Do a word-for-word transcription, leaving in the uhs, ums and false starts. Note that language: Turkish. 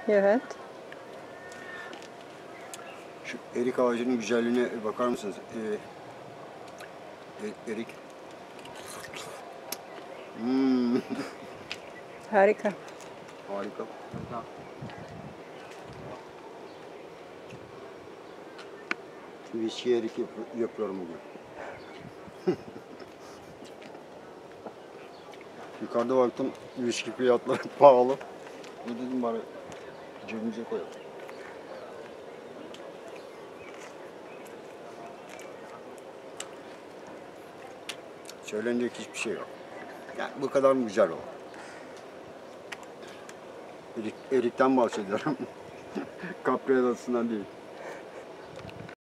Evet. Şu erik ağacının güzelliğine bakar mısınız? Ee, erik. Hmm. Harika. Harika. Viski erik yap yapıyorum bugün. Yukarıda baktım, viski fiyatları pahalı. Ne dedim bari cebimize koyalım. Söylenecek hiçbir şey yok. Yani bu kadar mı güzel o? Erik, erikten bahsediyorum. Capri Adası'ndan değil.